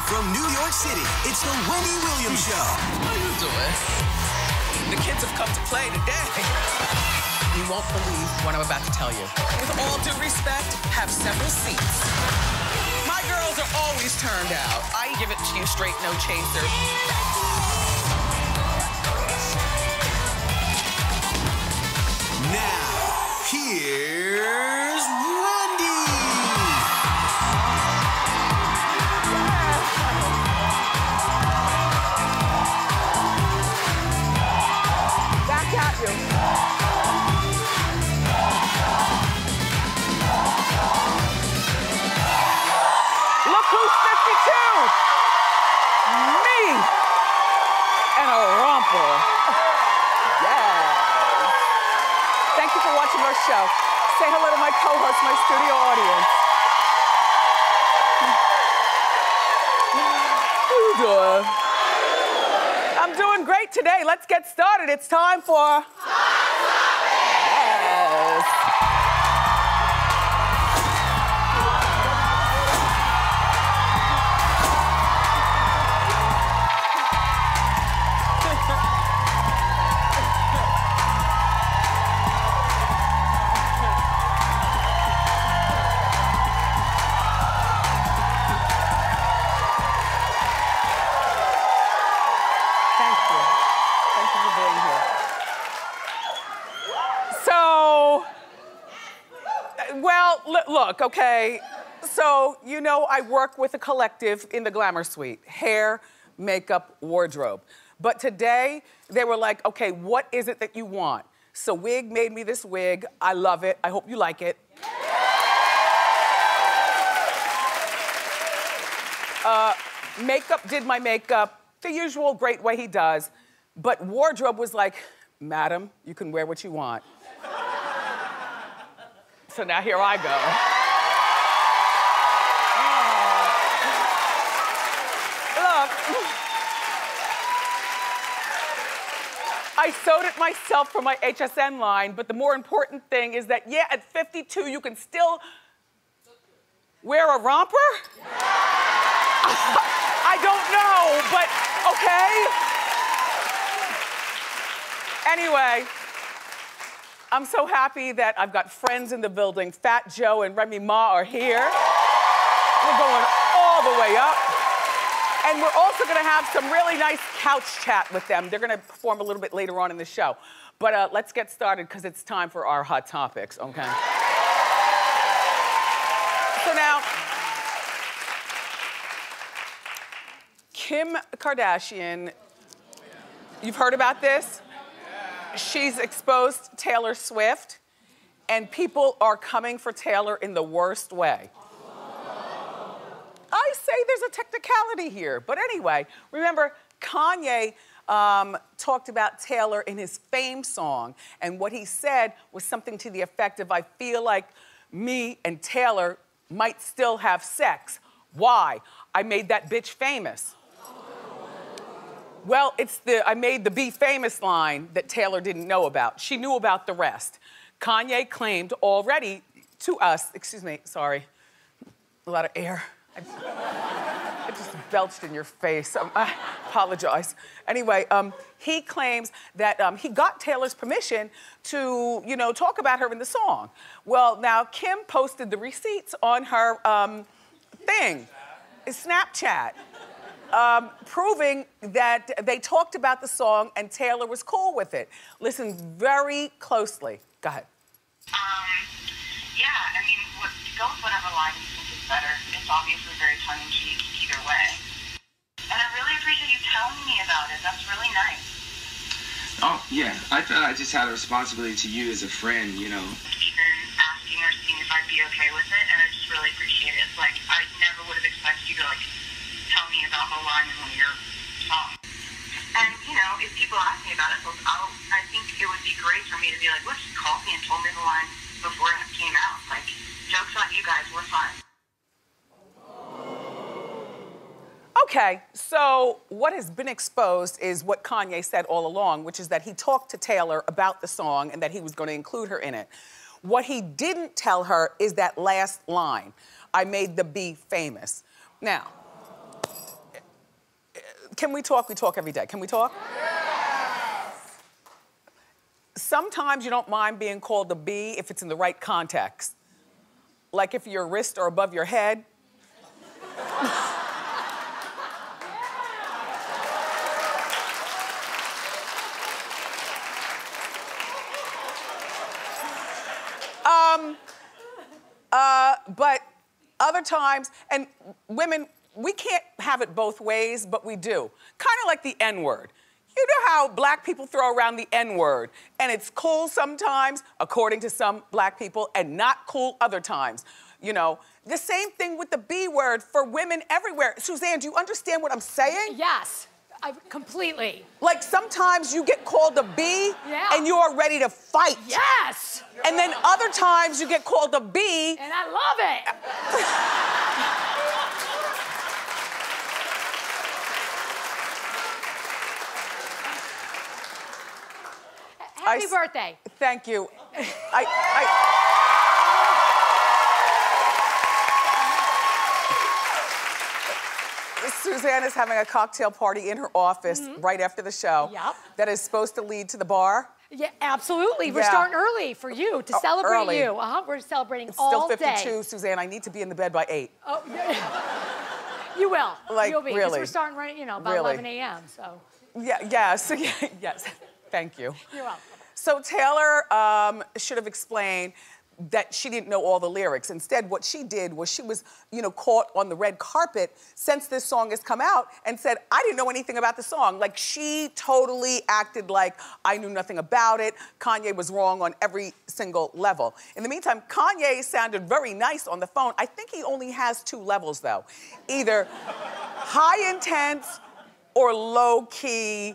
From New York City, it's the Wendy Williams Show. How you doing? The kids have come to play today. You won't believe what I'm about to tell you. With all due respect, have several seats. My girls are always turned out. I give it to you straight, no chaser. Now, here's Wendy. Back at you. Look who's 52. Me and a romper. Yes. Thank you for watching our show. Say hello to my co-host, my studio audience. How you doing? I'm doing great today. Let's get started. It's time for... Yes. Thank you. Thank you for being here. So, well, look, okay. So, you know, I work with a collective in the Glamour Suite. Hair, makeup, wardrobe. But today, they were like, okay, what is it that you want? So Wig made me this wig. I love it. I hope you like it. Makeup did my makeup the usual great way he does. But wardrobe was like, madam, you can wear what you want. So now here I go. Look. I sewed it myself for my HSN line, but the more important thing is that, yeah, at 52, you can still wear a romper? I don't know, but okay. Anyway, I'm so happy that I've got friends in the building. Fat Joe and Remy Ma are here. We're going all the way up. And we're also gonna have some really nice couch chat with them. They're gonna perform a little bit later on in the show. But let's get started because it's time for our hot topics, okay? So now, Kim Kardashian, you've heard about this? She's exposed Taylor Swift, and people are coming for Taylor in the worst way. I say there's a technicality here, but anyway, remember Kanye talked about Taylor in his Fame song, and what he said was something to the effect of, I feel like me and Taylor might still have sex. Why? I made that bitch famous. Well, it's the I made the be famous line that Taylor didn't know about. She knew about the rest. Kanye claimed already to us, excuse me, sorry, a lot of air. I just belched in your face. I apologize. Anyway, he claims that he got Taylor's permission to, you know, talk about her in the song. Well, now Kim posted the receipts on her Snapchat, proving that they talked about the song and Taylor was cool with it. Listen very closely. Go ahead. Yeah, I mean, go with whatever line you think is better. It's obviously very tongue-in-cheek either way. And I really appreciate you telling me about it. That's really nice. Oh, yeah. I thought I just had a responsibility to you as a friend, you know. Even asking or seeing if I'd be okay with it, and I just really appreciate it. Like, I never would have expected you to, like, tell me about the line in one of your songs. And, you know, if people ask me about it, I think it would be great for me to be like, look, he called me and told me the line before it came out. Like, joke's on you guys, we're fine. Okay, so what has been exposed is what Kanye said all along, which is that he talked to Taylor about the song and that he was going to include her in it. What he didn't tell her is that last line, I made the be famous. Now, Can we talk? We talk every day. Can we talk? Yes. Sometimes you don't mind being called a B if it's in the right context. Like if your wrists are above your head. But other times, and women, we can't have it both ways, but we do. Kind of like the N-word. You know how black people throw around the N-word, and it's cool sometimes, according to some black people, and not cool other times. You know, the same thing with the B word for women everywhere. Suzanne, do you understand what I'm saying? Yes. Completely. Like sometimes you get called a B and you are ready to fight. Yes. And then other times you get called a B. And I love it. Happy birthday. Thank you. Suzanne is having a cocktail party in her office right after the show. Yep. That is supposed to lead to the bar. Yeah, absolutely. We're starting early for you, to celebrate early. you. We're celebrating It's all still 52, day. Suzanne. I need to be in the bed by 8. Oh, yeah. You will. Like, You'll be. 'Cause really? we're starting right, about 11 a.m., so. Yeah, yes, yes. Thank you. You're welcome. So Taylor should have explained that she didn't know all the lyrics. Instead, what she did was she was, caught on the red carpet since this song has come out and said, I didn't know anything about the song. Like, she totally acted like I knew nothing about it. Kanye was wrong on every single level. In the meantime, Kanye sounded very nice on the phone. I think he only has 2 levels, though. Either high intense or low-key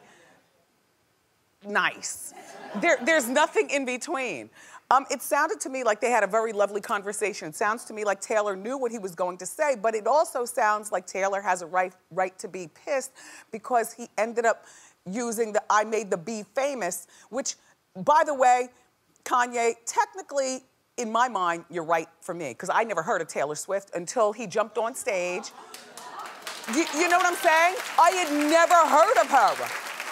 nice. There's nothing in between. It sounded to me like they had a very lovely conversation. It sounds to me like Taylor knew what he was going to say, but it also sounds like Taylor has a right to be pissed because he ended up using the I made the B famous, which, by the way, Kanye, technically, in my mind, you're right for me, because I never heard of Taylor Swift until he jumped on stage. You know what I'm saying? I had never heard of her.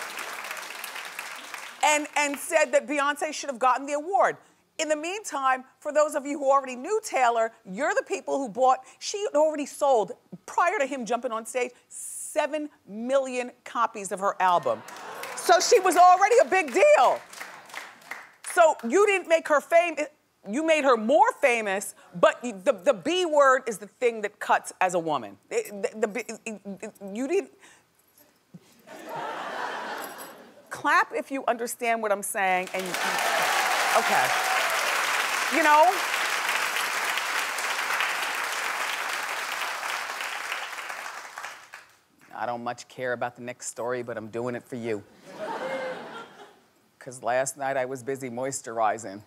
And said that Beyonce should have gotten the award. In the meantime, for those of you who already knew Taylor, you're the people who she had already sold, prior to him jumping on stage, 7 million copies of her album. So she was already a big deal. So you didn't make her famous, you made her more famous, but the B word is the thing that cuts as a woman. You didn't... Clap if you understand what I'm saying, and okay. You know? I don't much care about the next story, but I'm doing it for you. Because last night I was busy moisturizing.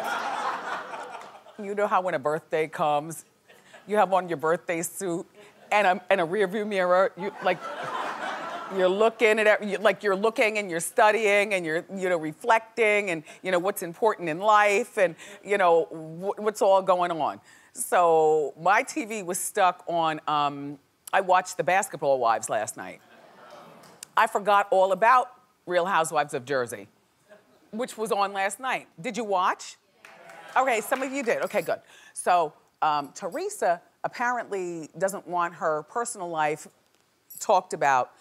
You know how when a birthday comes, you have on your birthday suit and a rear view mirror, you're looking at you're looking and you're studying and you're reflecting and what's important in life and what's all going on. So my TV was stuck on. I watched The Basketball Wives last night. I forgot all about Real Housewives of Jersey, which was on last night. Did you watch? Okay, some of you did. Okay, good. So Teresa apparently doesn't want her personal life talked about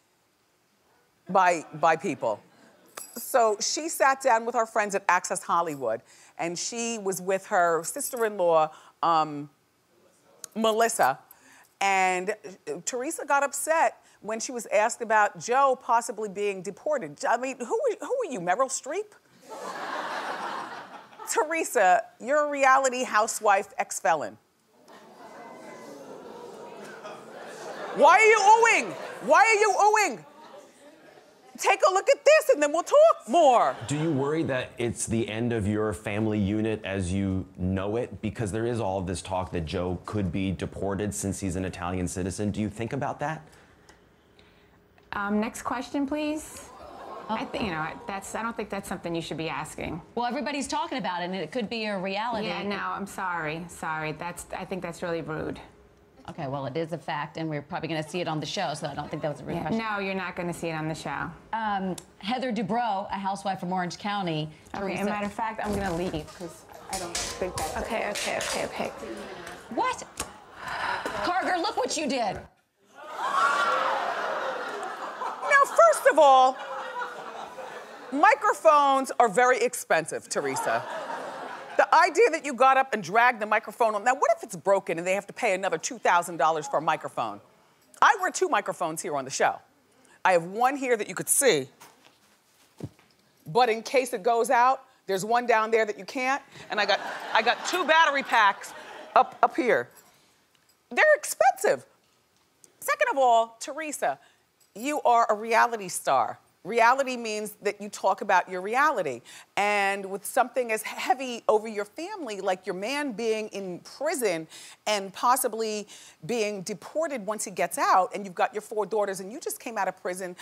by people. So she sat down with her friends at Access Hollywood, and she was with her sister-in-law, Melissa, and Teresa got upset when she was asked about Joe possibly being deported. I mean, who are you, Meryl Streep? Teresa, you're a reality housewife ex-felon. Why are you oohing? Why are you oohing? Take a look at this and then we'll talk more. Do you worry that it's the end of your family unit as you know it? Because there is all of this talk that Joe could be deported since he's an Italian citizen. Do you think about that? Next question, please. I don't think that's something you should be asking. Well, everybody's talking about it, and it could be a reality. Yeah, no, I'm sorry. I think that's really rude. Okay, well, it is a fact, and we're probably going to see it on the show, so I don't think that was a real question. No, you're not going to see it on the show. Heather Dubrow, a housewife from Orange County. Okay, as a matter of fact, I'm going to leave because I don't think that's okay. What? Carger, look what you did. Now, first of all, microphones are very expensive, Teresa. The idea that you got up and dragged the microphone on. Now, what if it's broken and they have to pay another $2,000 for a microphone? I wear 2 microphones here on the show. I have one here that you could see, but in case it goes out, there's one down there that you can't, and I got 2 battery packs up here. They're expensive. Second of all, Teresa, you are a reality star. Reality means that you talk about your reality. And with something as heavy over your family, like your man being in prison and possibly being deported once he gets out, and you've got your 4 daughters and you just came out of prison,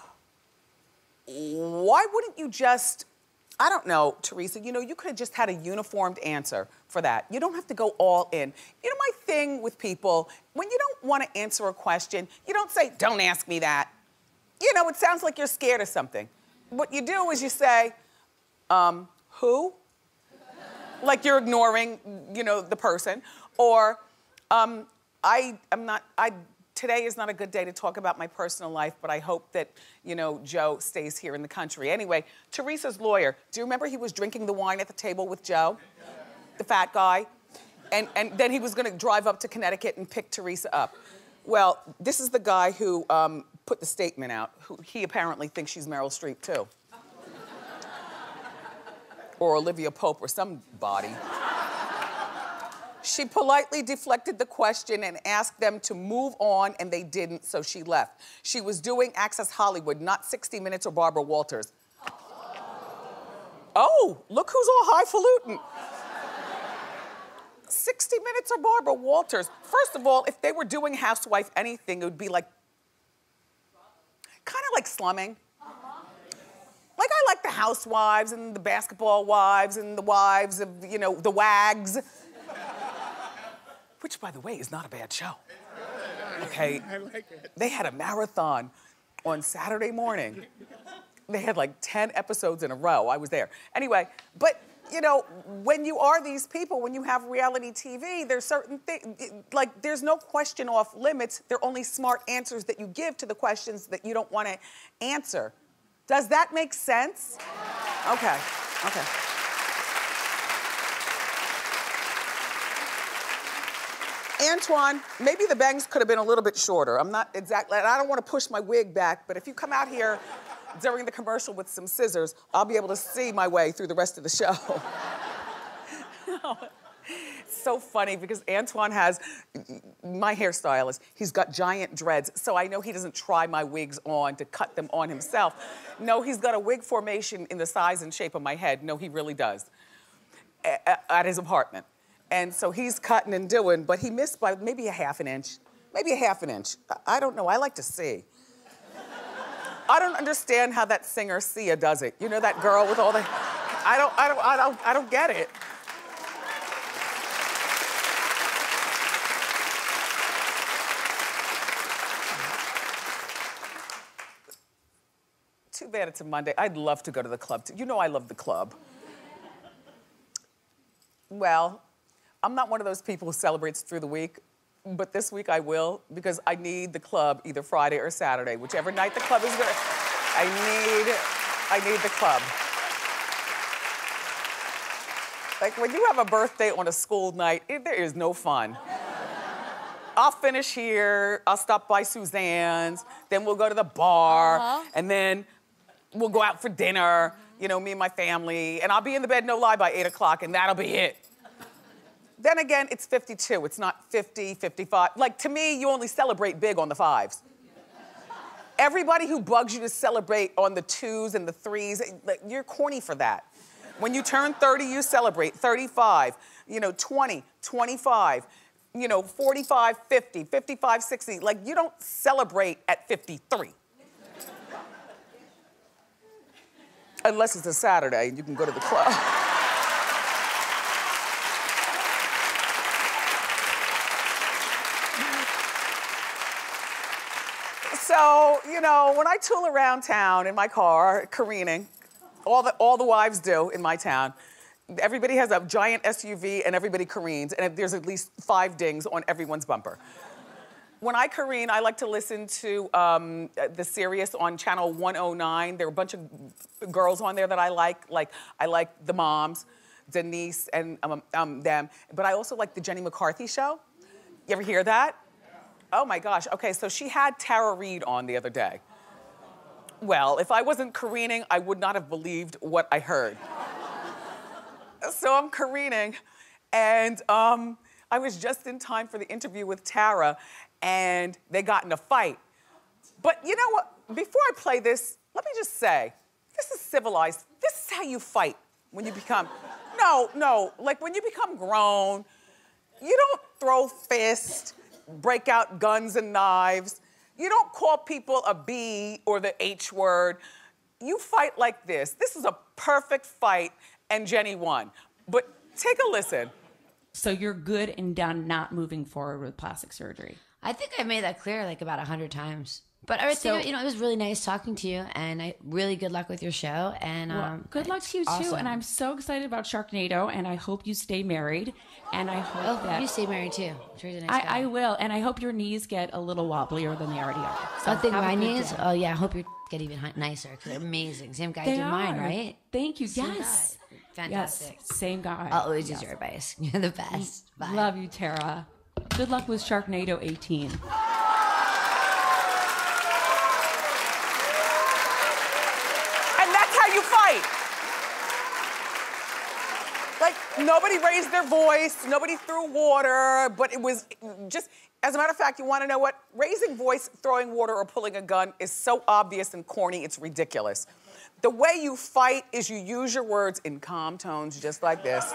why wouldn't you just, I don't know, Teresa, you know, you could have just had a uniformed answer for that. You don't have to go all in. You know, my thing with people, when you don't want to answer a question, you don't say, don't ask me that. You know, it sounds like you're scared of something. What you do is you say, who? Like you're ignoring, you know, the person. Or, today is not a good day to talk about my personal life, but I hope that, you know, Joe stays here in the country. Anyway, Teresa's lawyer, do you remember he was drinking the wine at the table with Joe? The fat guy? And then he was gonna drive up to Connecticut and pick Teresa up. Well, this is the guy who put the statement out. He apparently thinks she's Meryl Streep, too. Or Olivia Pope or somebody. She politely deflected the question and asked them to move on, and they didn't, so she left. She was doing Access Hollywood, not 60 Minutes or Barbara Walters. Oh, look who's all highfalutin. 60 Minutes or Barbara Walters. First of all, if they were doing Housewife anything, it would be like, kind of like slumming. Like I like the housewives and the basketball wives and the wives of, you know, the wags. Which, by the way, is not a bad show. Okay? I like it. They had a marathon on Saturday morning. They had like 10 episodes in a row. I was there. Anyway, but you know, when you are these people, when you have reality TV, there's certain things, like there's no question off limits. They're only smart answers that you give to the questions that you don't want to answer. Does that make sense? Okay, okay. Antoine, maybe the bangs could have been a little bit shorter. I'm not exactly, and I don't want to push my wig back, but if you come out here during the commercial with some scissors, I'll be able to see my way through the rest of the show. It's so funny because Antoine has, my hairstylist, he's got giant dreads, so I know he doesn't try my wigs on to cut them on himself. No, he's got a wig formation in the size and shape of my head. No, he really does. At his apartment. And so he's cutting and doing, but he missed by maybe a half an inch. Maybe a half an inch. I don't know, I like to see. I don't understand how that singer Sia does it. You know that girl with all the, I don't get it. Too bad it's a Monday. I'd love to go to the club too. You know I love the club. Well, I'm not one of those people who celebrates through the week, but this week I will because I need the club either Friday or Saturday, whichever night the club is gonna. I need the club. Like when you have a birthday on a school night, there is no fun. I'll finish here, I'll stop by Suzanne's, then we'll go to the bar, and then we'll go out for dinner, you know, me and my family, and I'll be in the bed, no lie, by 8 o'clock, and that'll be it. Then again, it's 52. It's not 50, 55. Like, to me, you only celebrate big on the 5s. Everybody who bugs you to celebrate on the 2s and the 3s, you're corny for that. When you turn 30, you celebrate. 35, you know, 20, 25, you know, 45, 50, 55, 60. Like, you don't celebrate at 53. Unless it's a Saturday and you can go to the club. So, you know, when I tool around town in my car, careening, all the wives do in my town, everybody has a giant SUV and everybody careens, and there's at least 5 dings on everyone's bumper. When I careen, I like to listen to the Sirius on channel 109. There are a bunch of girls on there that I like I like the moms, Denise and them, but I also like the Jenny McCarthy show. You ever hear that? Oh my gosh, okay, so she had Tara Reid on the other day. Well, if I wasn't careening, I would not have believed what I heard. So I'm careening, and I was just in time for the interview with Tara, and they got in a fight. But you know what? Before I play this, let me just say, this is civilized. This is how you fight when you become, no, like when you become grown, you don't throw fists, break out guns and knives. You don't call people a B or the H word. You fight like this. This is a perfect fight, and Jenny won. But take a listen. So you're good and done not moving forward with plastic surgery? I think I made that clear like about 100 times. But I think, you know, it was really nice talking to you, and really good luck with your show. And well, good luck to you too. And I'm so excited about Sharknado, and I hope you stay married. And I hope that you stay married too. Sure, he's a nice guy. I will, and I hope your knees get a little wobblier than they already are. So I think my knees. Oh yeah, I hope your get even nicer because they're amazing. Same guy did mine, right? Thank you. Same Yes. guy. Fantastic. Yes, same guy. I'll always use your advice. You're the best. Bye. Love you, Tara. Good luck with Sharknado 18. You fight. Like, nobody raised their voice, nobody threw water, but it was just, as a matter of fact, you want to know what? Raising voice, throwing water, or pulling a gun is so obvious and corny, it's ridiculous. The way you fight is you use your words in calm tones, just like this,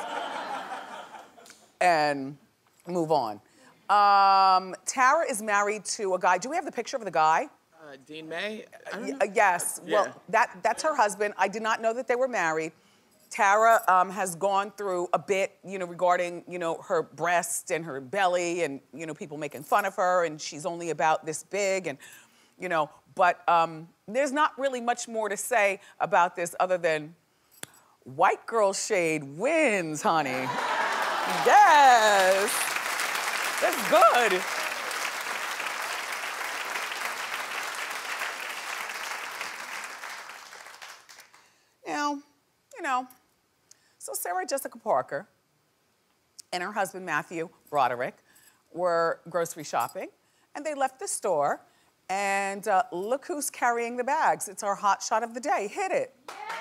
and move on. Tara is married to a guy. Do we have the picture of the guy? Dean May? Yes. Yeah. Well, that's her husband. I did not know that they were married. Tara has gone through a bit, you know, regarding, you know, her breast and her belly and, you know, people making fun of her, and she's only about this big and, you know, but there's not really much more to say about this other than white girl shade wins, honey. Yes. That's good. Now, you know, so Sarah Jessica Parker and her husband Matthew Broderick were grocery shopping, and they left the store, and look who's carrying the bags. It's our hot shot of the day. Hit it.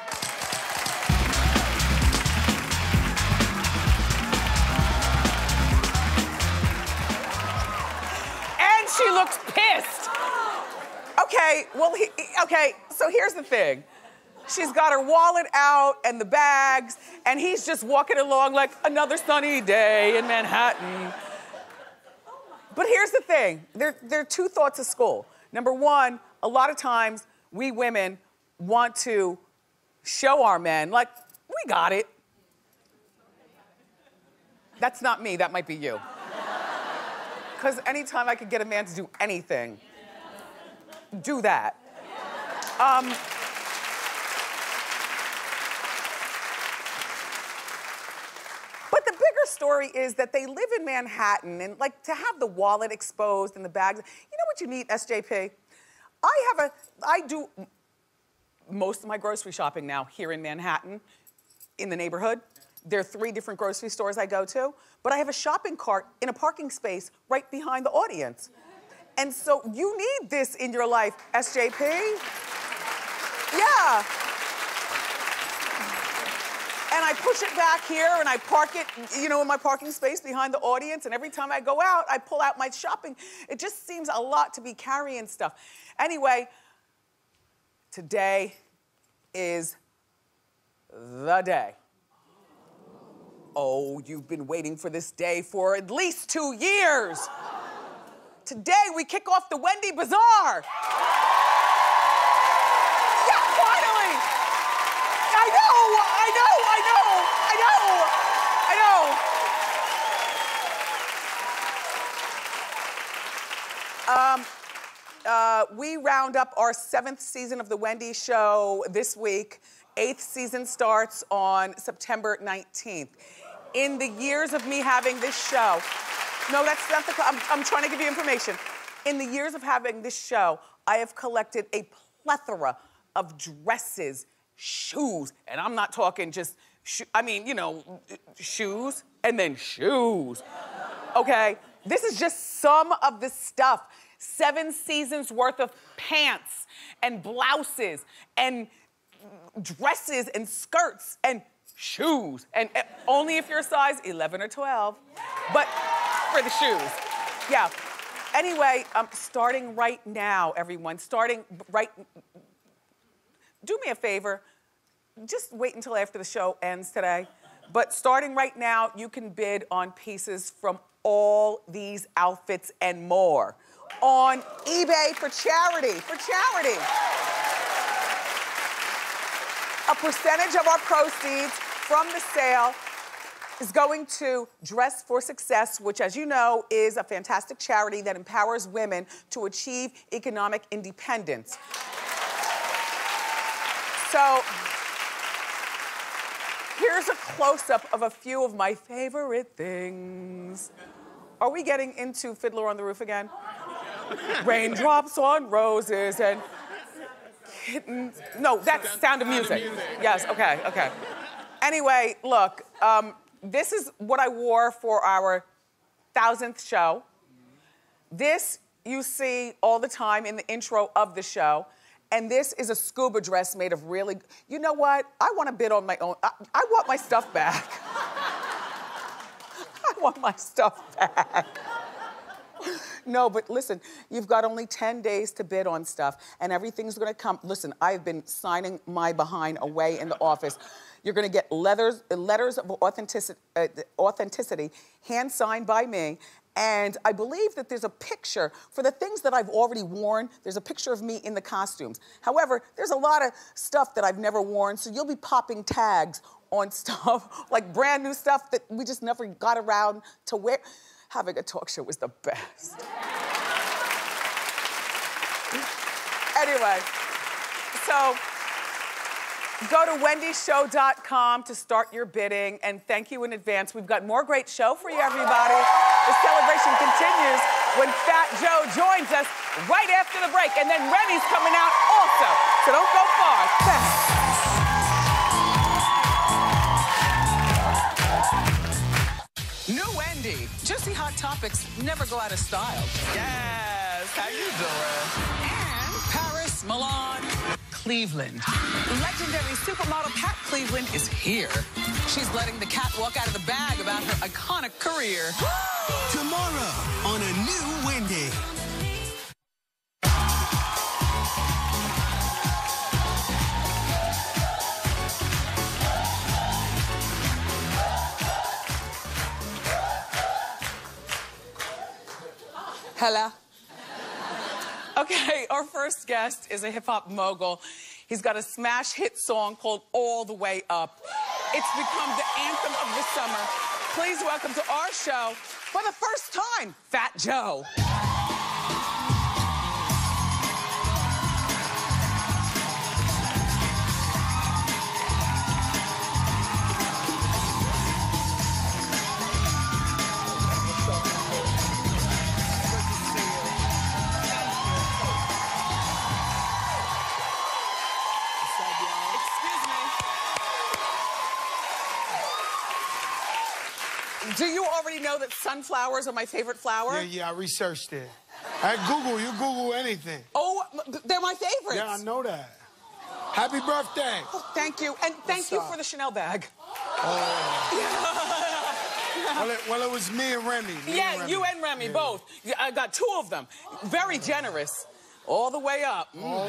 And she looks pissed. Okay, well, okay, so here's the thing. She's got her wallet out and the bags, and he's just walking along like another sunny day in Manhattan. But here's the thing. There are 2 thoughts of school. Number 1, a lot of times we women want to show our men, like, we got it. That's not me, that might be you. Because anytime I could get a man to do anything, do that. But the bigger story is that they live in Manhattan, and like to have the wallet exposed and the bags. You know what you need, SJP? I do most of my grocery shopping now here in Manhattan, in the neighborhood. There are 3 different grocery stores I go to, but I have a shopping cart in a parking space right behind the audience. And so you need this in your life, SJP. Yeah. And I push it back here and I park it, you know, in my parking space behind the audience. And every time I go out, I pull out my shopping. It just seems a lot to be carrying stuff. Anyway, today is the day. Oh, you've been waiting for this day for at least 2 years. Today, we kick off the Wendy Bazaar. Yeah, finally. I know. we round up our 7th season of The Wendy Show this week. 8th season starts on September 19th. In the years of me having this show, no, that's not the, I'm trying to give you information. In the years of having this show, I have collected a plethora of dresses, shoes, and I'm not talking just, I mean, you know, shoes and then shoes, okay? This is just some of the stuff. 7 seasons worth of pants and blouses and dresses and skirts and shoes. And only if you're a size 11 or 12, but for the shoes. Yeah. Anyway, starting right now, everyone, starting right, do me a favor, just wait until after the show ends today. But starting right now, you can bid on pieces from all these outfits and more on eBay for charity, A percentage of our proceeds from the sale is going to Dress for Success, which, as you know, is a fantastic charity that empowers women to achieve economic independence. So, here's a close-up of a few of my favorite things. Are we getting into Fiddler on the Roof again? Raindrops on roses and kittens. No, that's Sound of Music. Yes, okay, okay. Anyway, look, this is what I wore for our 1000th show. This you see all the time in the intro of the show. And this is a scuba dress made of really, you know what? I want to bid on my own. I want my stuff back. I want my stuff back. No, but listen, you've got only 10 days to bid on stuff, and everything's gonna come. Listen, I've been signing my behind away in the office. You're gonna get letters of authenticity, hand-signed by me, and I believe that there's a picture, for the things that I've already worn, there's a picture of me in the costumes. However, there's a lot of stuff that I've never worn, so you'll be popping tags on stuff, like brand new stuff that we just never got around to wear. Having a talk show was the best. Anyway, so go to wendyshow.com to start your bidding, and thank you in advance. We've got more great show for you, everybody. The celebration continues when Fat Joe joins us right after the break, and then Remy's coming out also, so don't go far. Thanks. New Wendy. Juicy hot topics never go out of style. Yes, how you doing? And Paris, Milan, Cleveland. Legendary supermodel Pat Cleveland is here. She's letting the cat walk out of the bag about her iconic career. Tomorrow on A New Wendy. Hello. Okay, our first guest is a hip-hop mogul. He's got a smash hit song called All the Way Up. It's become the anthem of the summer. Please welcome to our show, for the first time, Fat Joe. Do you already know that sunflowers are my favorite flower? Yeah, I researched it. At Google, you Google anything. Oh, they're my favorites. Yeah, I know that. Happy birthday. Oh, thank you. And thank you for the Chanel bag. Oh. Well, it was me and Remy. Yeah, you and Remy, both. I got 2 of them. Very generous. All the way up.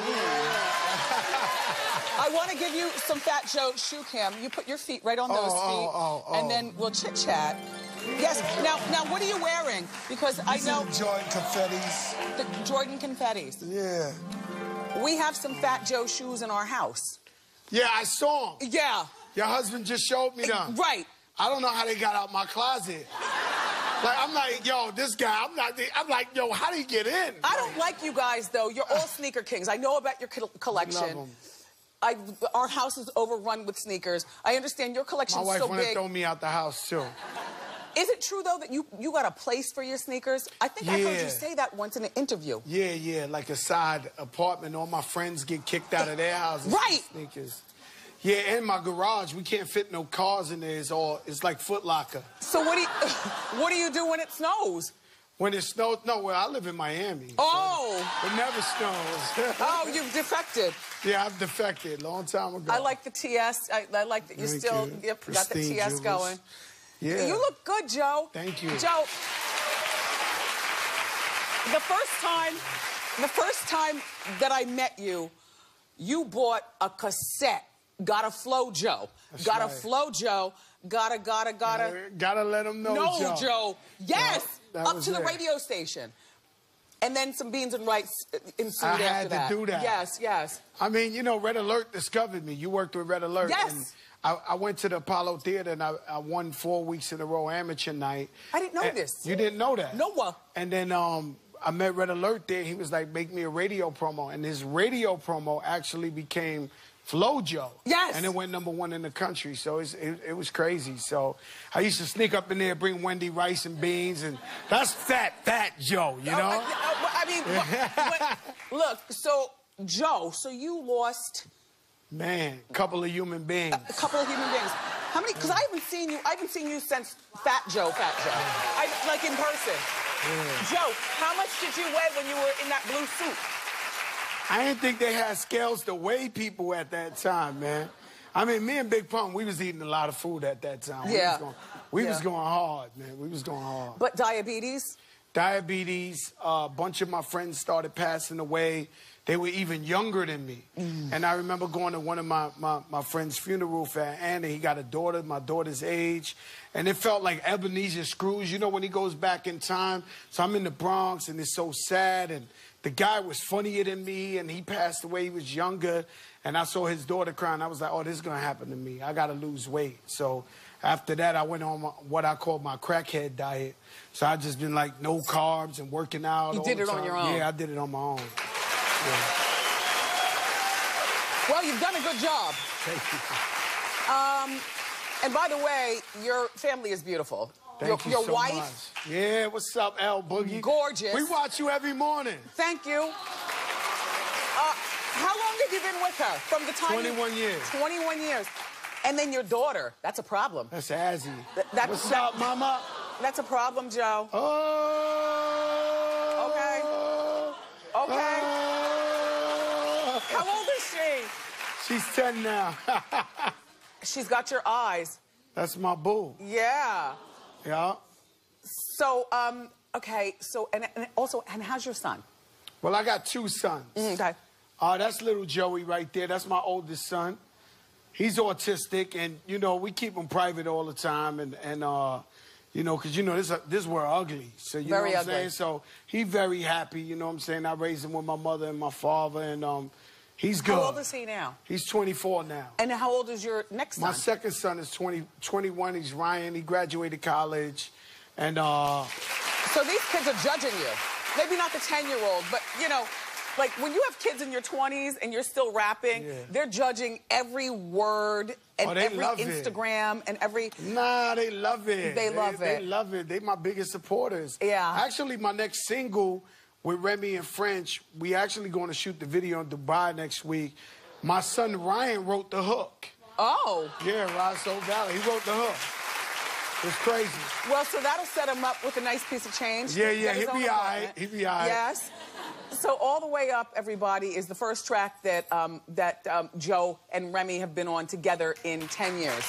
I want to give you some Fat Joe shoe cam. You put your feet right on those feet, and then we'll chit-chat. Yes, now what are you wearing? Because I know... Jordan confettis. The Jordan confettis. Yeah. We have some Fat Joe shoes in our house. Yeah, I saw them. Yeah. Your husband just showed me them. Right. I don't know how they got out my closet. Like, I'm like, yo, this guy, I'm like, yo, how do you get in? I don't like you guys, though. You're all sneaker kings. I know about your collection. Love 'em. Our house is overrun with sneakers. I understand your collection's so big. My wife wanna throw me out the house, too. Is it true, though, that you got a place for your sneakers? I think I heard you say that once in an interview. Yeah, like a side apartment. All my friends get kicked out of their houses. Right. For sneakers. Yeah, and my garage, we can't fit no cars in there. It's like Foot Locker. So what do you do when it snows? When it snows, no, well, I live in Miami. Oh. So it never snows. Oh, you've defected. Yeah, I've defected a long time ago. I like the TS. I like that you still got the TS going. Yeah. You look good, Joe. Thank you. Joe, the first time that I met you, you bought a cassette. Gotta flow, Joe. That's gotta right. flow, Joe. Gotta. Gotta let them know, No, Joe. Yes. That Up was to the it. radio station. And then some beans and rice ensued I after had that. to do that. Yes. I mean, you know, Red Alert discovered me. You worked with Red Alert. Yes. And I went to the Apollo Theater and I won 4 weeks in a row amateur night. I didn't know this. You didn't know that? No. And then I met Red Alert there. He was like, make me a radio promo. And his radio promo actually became Flow Joe. Yes. And it went #1 in the country. So it was crazy. So I used to sneak up in there, bring Wendy rice and beans. And that's fat Joe, you know? I mean, look, so, Joe, so you lost... Man, couple of human beings. A couple of human beings. How many? Because I haven't seen you since Fat Joe. Like in person. Yeah. Joe, how much did you weigh when you were in that blue suit? I didn't think they had scales to weigh people at that time, man. I mean, me and Big Pun, we was eating a lot of food at that time. We was going hard, man. We was going hard. But diabetes? Diabetes. A bunch of my friends started passing away. They were even younger than me. And I remember going to one of my friend's funeral for Anna. He got a daughter, my daughter's age. And it felt like Ebenezer Scrooge, you know, when he goes back in time. So I'm in the Bronx, and it's so sad. And the guy was funnier than me, and he passed away. He was younger. And I saw his daughter crying. I was like, oh, this is going to happen to me. I got to lose weight. So after that, I went on what I call my crackhead diet. So I just been like no carbs and working out. You did it on your own? Yeah, I did it on my own. Yeah. Well, you've done a good job. Thank you. And by the way, your family is beautiful. Thank you your so wife? much. Yeah, what's up, L Boogie? Gorgeous. We watch you every morning. Thank you. How long have you been with her? From the time 21 years. 21 years. And then your daughter. That's a problem. That's Azzy. What's up, mama? That's a problem, Joe. Oh. Okay. How old is she? She's 10 now. She's got your eyes. That's my boo. Yeah. Yeah. So, okay, so, and how's your son? Well, I got 2 sons. Okay. That's little Joey right there. That's my oldest son. He's autistic, and, you know, we keep him private all the time, and you know, because, you know, this we're ugly. So, you know what I'm saying? So, he's very happy, you know what I'm saying? I raised him with my mother and my father, and he's good. How old is he now? He's 24 now. And how old is your next son? My second son is 21. He's Ryan. He graduated college. And, So these kids are judging you. Maybe not the 10-year-old, but, you know, like when you have kids in your 20s and you're still rapping, they're judging every word and every Instagram and every... Nah, they love it. They love it. They love it. They my biggest supporters. Yeah. Actually, my next single with Remy and French, we actually going to shoot the video in Dubai next week. My son Ryan wrote the hook. Oh. Yeah, Rosso Valley. He wrote the hook. It's crazy. Well, so that'll set him up with a nice piece of change. Yeah, he'll be all right. He'll be all right. Yes. So All the Way Up, everybody, is the first track that Joe and Remy have been on together in 10 years.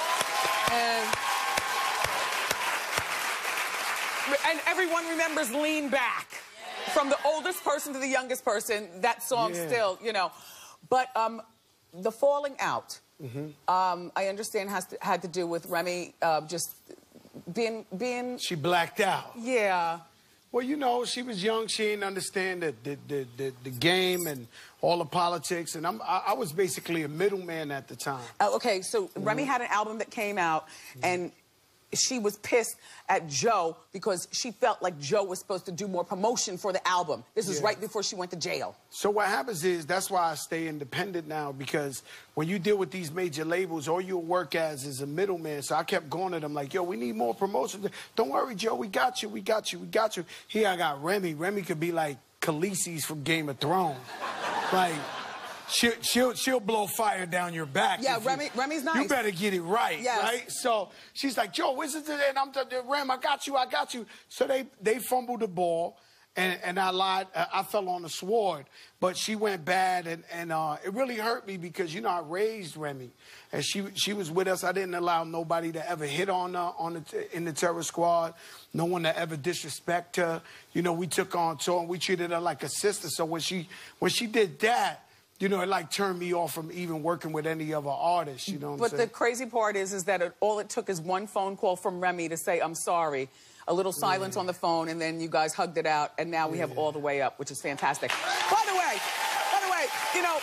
And everyone remembers Lean Back. From the oldest person to the youngest person, that song still, you know. But the falling out, I understand had to do with Remy just being... She blacked out. Yeah. Well, you know, she was young. She didn't understand the game and all the politics. And I was basically a middleman at the time. Okay, so Remy had an album that came out, and she was pissed at Joe because she felt like Joe was supposed to do more promotion for the album. This was right before she went to jail. So what happens is, that's why I stay independent now, because when you deal with these major labels, all you work as is a middleman. So I kept going to them like, yo, we need more promotion. Don't worry, Joe, we got you, we got you, we got you. Here I got Remy. Remy could be like Khaleesi's from Game of Thrones. Like, she'll blow fire down your back. Yeah, Remy's nice. You better get it right, yes. right? So she's like, Joe, where's it? And I'm Rem, I got you, I got you. So they fumbled the ball, and I lied. I fell on the sword, but she went bad, and it really hurt me because, you know, I raised Remy, and she was with us. I didn't allow nobody to ever hit on her in the Terror Squad. No one to ever disrespect her. You know, we took on tour and we treated her like a sister. So when she did that, you know, it like turned me off from even working with any other artists, you know what I'm saying? But the crazy part is that all it took is one phone call from Remy to say, I'm sorry, a little silence on the phone, and then you guys hugged it out, and now we have All the Way Up, which is fantastic. By the way, you know,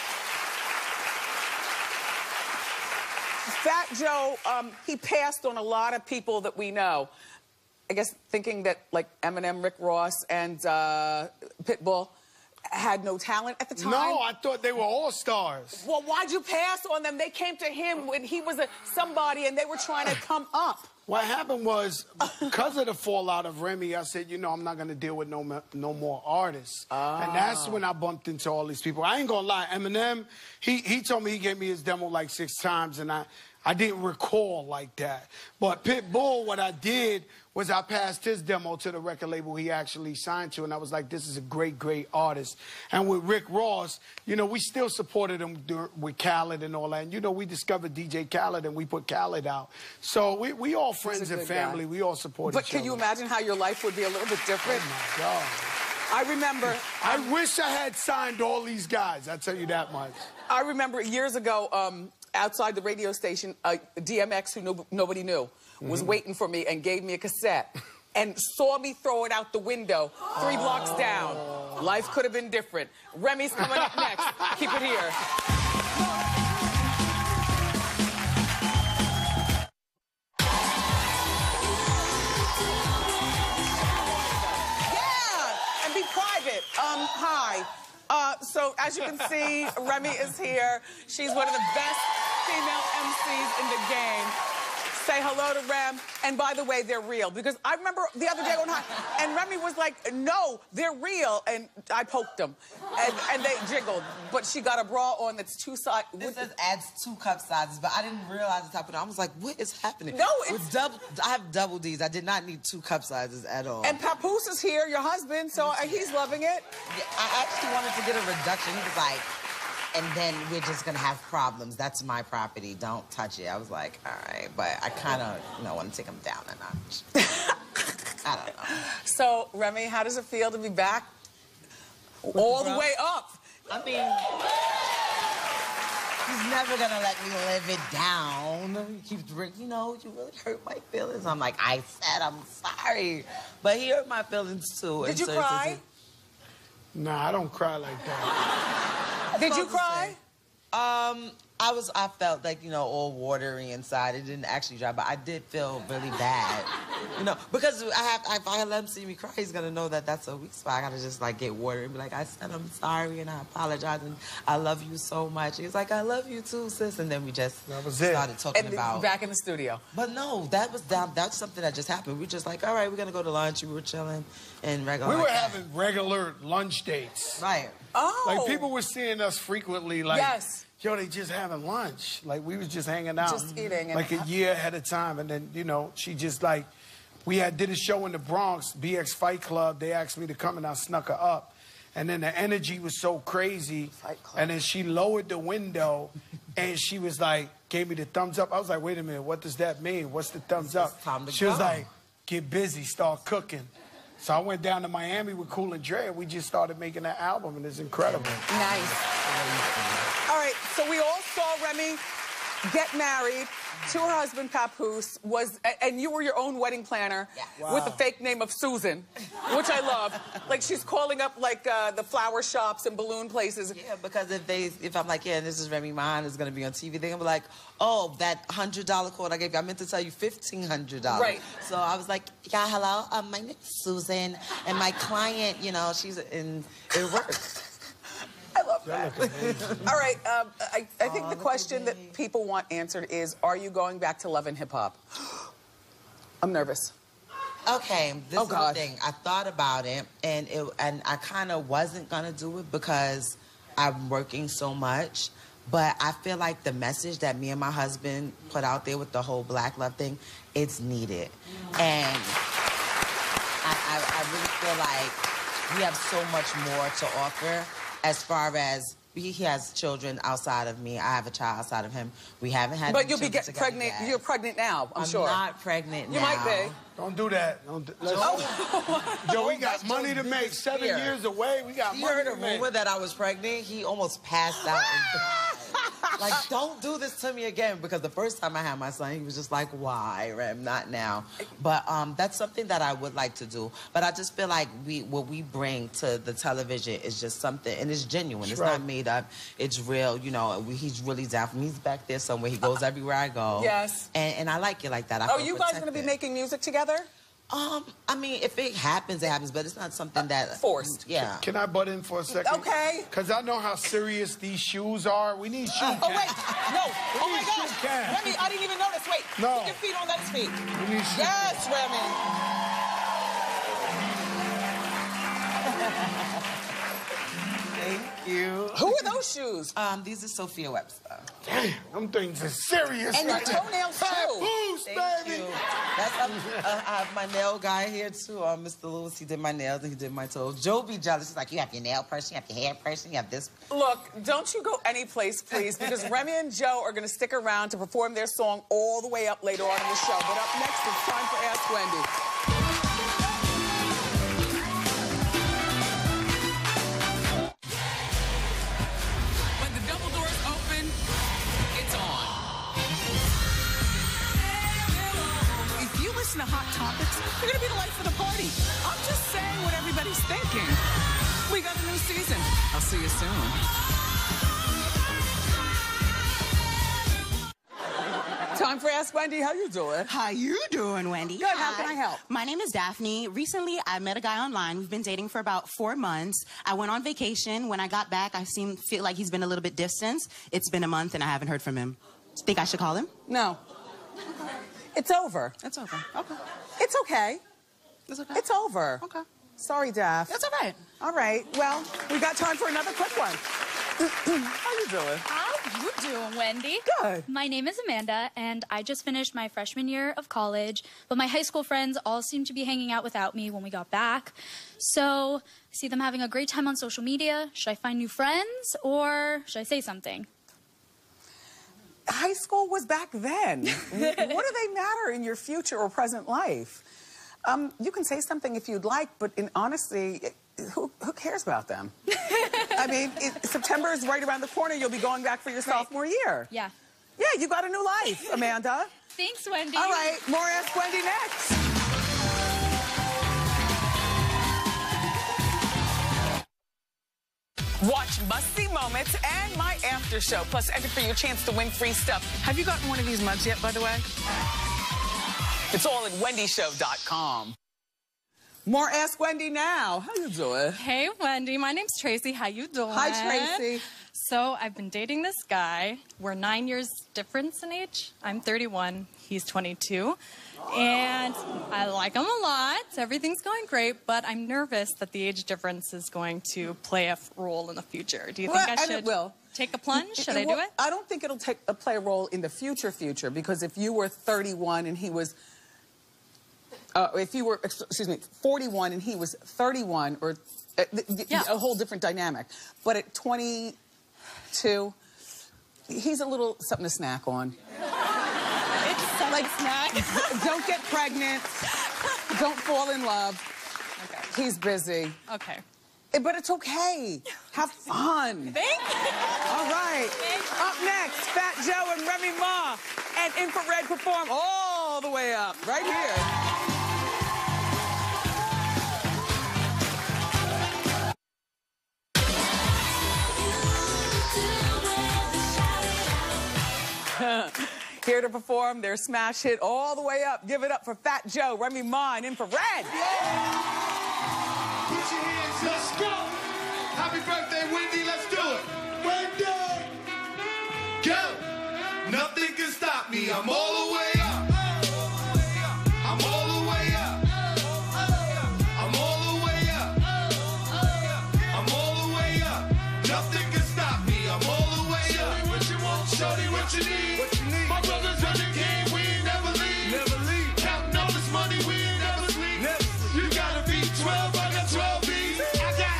Fat Joe, he passed on a lot of people that we know. I guess thinking that, like, Eminem, Rick Ross, and Pitbull had no talent at the time? No, I thought they were all stars. Well, why'd you pass on them? They came to him when he was somebody and they were trying to come up. What happened was, because of the fallout of Remy, I said, you know, I'm not going to deal with no more artists. And that's when I bumped into all these people. I ain't going to lie, Eminem, he told me he gave me his demo like 6 times, and I didn't recall like that. But Pitbull, what I did was I passed his demo to the record label he actually signed to, and I was like, this is a great, great artist. And with Rick Ross, you know, we still supported him with Khaled and all that. And, you know, we discovered DJ Khaled, and we put Khaled out. So we all friends and family. We all support each other. But can you imagine how your life would be a little bit different? Oh, my God. I remember... I wish I had signed all these guys, I'll tell you that much. I remember years ago, outside the radio station, DMX, who nobody knew, was waiting for me and gave me a cassette and saw me throw it out the window 3 blocks down. Life could have been different. Remy's coming up next. Keep it here. Yeah, and be private. Hi. So as you can see, Remy is here. She's one of the best female MCs in the game. Say hello to Rem. And by the way, they're real. Because I remember the other day going high, and Remy was like, no, they're real. And I poked them. And they jiggled. But she got a bra on that's 2 sizes. This says adds 2 cup sizes, but I didn't realize the top of it. I was like, what is happening? No, it's... I have double Ds. I did not need 2 cup sizes at all. And Papoose is here, your husband, so he's loving it. Yeah, I actually wanted to get a reduction. He was like, and then we're just gonna have problems. That's my property. Don't touch it. I was like, all right, but I kind of, you know, want to take him down a notch. I don't know. So, Remy, how does it feel to be back all the way up? I mean, he's never gonna let me live it down. He keeps drinking, you know, you really hurt my feelings. I'm like, I said I'm sorry, but he hurt my feelings too. Did you cry? Nah, I don't cry like that. Did you cry? I felt like, you know, all watery inside. It didn't actually dry, but I did feel really bad. You know, because if I let him see me cry, he's gonna know that that's a weak spot. I gotta just like get watery and be like, I said I'm sorry and I apologize and I love you so much. He's like, I love you too, sis. And then we just started talking about back in the studio. But no, that's something that just happened. We were just like, all right, we're gonna go to lunch. We were chilling and regular. We were having regular lunch dates. Right. Oh. Like people were seeing us frequently. Like, yes. Yo, they just having lunch. Like, we was just hanging out. Just eating. Like a year ahead of time. And then, you know, she just like, we did a show in the Bronx, BX Fight Club. They asked me to come and I snuck her up. And then the energy was so crazy. And then she lowered the window and she was like, gave me the thumbs up. I was like, wait a minute, what does that mean? What's the thumbs up? She was like, get busy, start cooking. So I went down to Miami with Cool and Dre, and we just started making that album, and it's incredible. Nice. All right, so we all saw Remy get married to her husband, Papoose, and you were your own wedding planner with the fake name of Susan, which I love. Like, she's calling up, like, the flower shops and balloon places. Yeah, because if I'm like, yeah, this is Remy Ma, and it's going to be on TV, they're going to be like, oh, that $100 quote I gave you, I meant to tell you $1,500. Right. So I was like, yeah, hello, my name is Susan, and my client, you know, and it worked. I love that. All right, I think the question that people want answered is, are you going back to Love and Hip Hop? I'm nervous. Okay, this is the thing. I thought about it, and I kind of wasn't going to do it because I'm working so much. But I feel like the message that me and my husband put out there with the whole Black love thing, it's needed. And I really feel like we have so much more to offer. As far as he has children outside of me, I have a child outside of him. We haven't had. But you'll be pregnant. Yet. You're pregnant now. I'm sure. I'm not pregnant now. You might be. Don't do that. Joe, we got money to make. 7 years away. We got money to make. You heard a rumor that I was pregnant? He almost passed out and died. Like, don't do this to me again, because the first time I had my son, he was just like, why, Rem, not now. But that's something that I would like to do. But I just feel like what we bring to the television is just something, and it's genuine. It's not made up. It's real. You know, he's really down for me. He's back there somewhere. He goes everywhere I go. Yes. And I like it like that. Are you guys going to be making music together? I mean, if it happens, it happens, but it's not something that... Forced. Yeah. Can I butt in for a second? Okay. Because I know how serious these shoes are. We need shoe cams. Oh, wait. No. Oh, my gosh. Remy, I didn't even notice. Wait. No. Put your feet on his feet. We need shoe Yes, Remy. Thank you. Who are those shoes? These are Sophia Webster. Damn, them things are serious. And right your toenails, too. Papoose, baby. That's, I have my nail guy here, too. Mr. Lewis, he did my nails and he did my toes. Joe be jealous. He's like, you have your nail person, you have your hair person, you have this. Look, don't you go any place, please, because Remy and Joe are going to stick around to perform their song all the way up later on in the show. But up next, it's time for Ask Wendy. To Hot Topics, you're gonna be the life of the party. I'm just saying what everybody's thinking. We got a new season. I'll see you soon. Time for Ask Wendy. How you doing? How you doing, Wendy? Good. How can I help? My name is Daphne. Recently, I met a guy online. We've been dating for about 4 months. I went on vacation. When I got back, I feel like he's been a little bit distant. It's been a month, and I haven't heard from him. Think I should call him? No. It's over. It's over. Okay. It's okay. It's okay. It's over. Okay. Sorry, Daph. That's all right. All right. Well, we got time for another quick one. How you doing? How you doing, Wendy? Good. My name is Amanda, and I just finished my freshman year of college, but my high school friends all seemed to be hanging out without me when we got back. So I see them having a great time on social media. Should I find new friends, or should I say something? High school was back then. What do they matter in your future or present life? You can say something if you'd like, but honestly, who cares about them? I mean, September is right around the corner. You'll be going back for your sophomore year. Yeah. Yeah, you got a new life, Amanda. Thanks, Wendy. All right, more Ask Wendy next. Watch must-see moments and my after show. Plus, enter for your chance to win free stuff. Have you gotten one of these mugs yet, by the way? It's all at wendyshow.com. More Ask Wendy now. How you doing? Hey, Wendy. My name's Tracy. How you doing? Hi, Tracy. So I've been dating this guy. We're 9 years difference in age. I'm 31. He's 22. And I like him a lot. Everything's going great, but I'm nervous that the age difference is going to play a role in the future. Do you think I should take a plunge? Should I do it? I don't think it'll play a role in the future, because if you were 31 and he was... if you were, 41 and he was 31, or a whole different dynamic. But at 22, he's a little something to snack on. Like snack. Don't get pregnant. Don't fall in love. Okay. He's busy. Okay. But it's okay. Have fun. Thank you. All right. Up next, Fat Joe and Remy Ma and Infrared perform all the way up, right here. Here to perform their smash hit all the way up. Give it up for Fat Joe, Remy Ma, and Infrared. Yeah. Put your hands, let's go. Happy birthday, Wendy, let's do it. Wendy, go. Nothing can stop me, I'm all the way up. I'm all the way up. I'm all the way up. I'm all the way up. Nothing can stop me, I'm all the way up. Shorty, what you want? Shorty, what you need? What you need? My brothers run the game, we ain't never leave. Never leave. Counting all this money, we ain't never sleep. Never sleep. You gotta be 12, I got 12 B's. I got.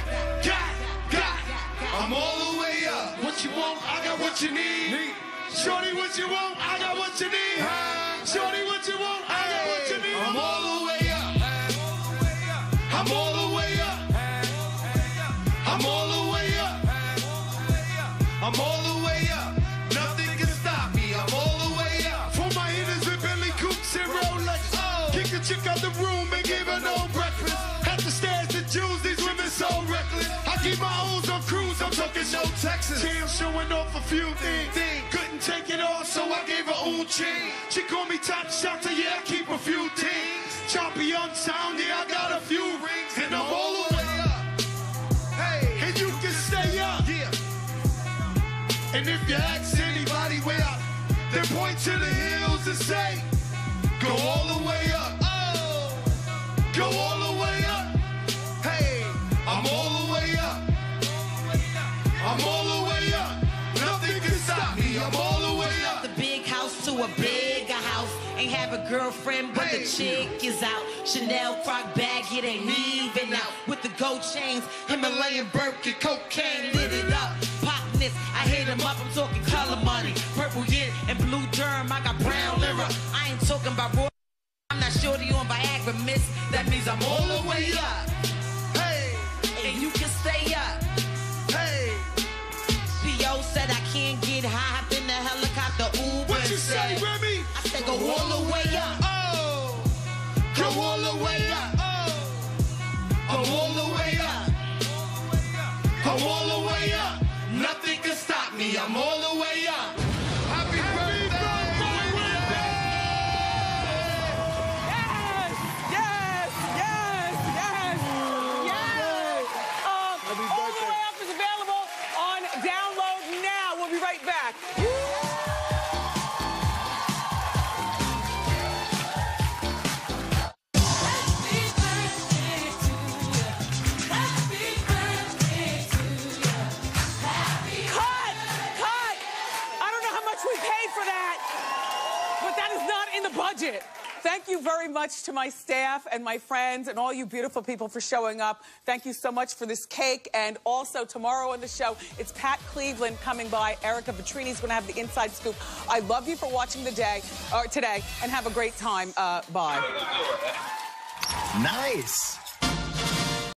I'm all the way up. What you want? I got what you need. Shorty, what you want? I got what you need. Shorty, what you want? I got what you need. I'm all the way up. I'm all the way up. I'm all the way up. I'm all the way up. Nothing can stop me. I'm all the way up. For my hitters with Bentley Coops and Rolex. Kick a chick out the room and give her no breakfast. At the stairs, the Jews, these women so reckless. I keep my O's on cruise, I'm talking show Texas. Jam showing off a few things. Couldn't take it all, so I gave her own chain. She called me top shotter, yeah, I keep a few things. Champion sound, yeah, I got a few rings. And I'm all the way up. Hey, and you can stay up. Yeah. And if you ask anybody where I, they point to the hills and say, go all the way up. Oh, go all the way up. Hey, I'm all the way up. I'm all the way up. Nothing can stop me. I'm all the way up. The big house to a bigger house. Ain't have a girlfriend, but the chick is out. Chanel croc bag, it ain't even out. With the gold chains, Himalayan Birkin, cocaine, lit it up. Popness, I hit him up, I'm talking color money. Purple yin and blue germ, I got brown lira. I ain't talking about royal, I'm not shorty on Viagra, miss. That means I'm all the way up. Hey, and you can stay up. Hey, P.O. said I can't get high, hop in the helicopter, Uber. What you say, Remy? I said go all the way up. Oh, go all the way up. Oh, I'm all the way up. I'm all the way up. Nothing can stop me. I'm all the way up. Happy birthday, Wendy! Yes! All the way up is available on download now. We'll be right back. Budget. Thank you very much to my staff and my friends and all you beautiful people for showing up. Thank you so much for this cake. And also tomorrow on the show, it's Pat Cleveland coming by. Erica Vitrini's going to have the inside scoop. I love you for watching today, and have a great time. Bye. Nice.